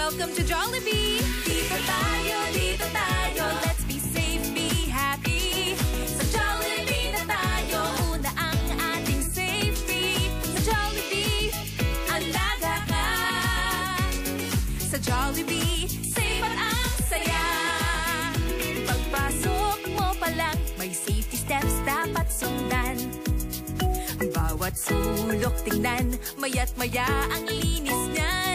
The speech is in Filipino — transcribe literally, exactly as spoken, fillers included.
Welcome to Jollibee! Dito tayo, dito tayo. Let's be safe, be happy. Sa Jollibee na tayo, una ang ating safety. Sa Jollibee, alaga ka. Sa Jollibee, safe at ang saya. Pagpasok mo pa lang, may safety steps dapat sundan. Bawat sulok tingnan, maya't maya ang linis niyan.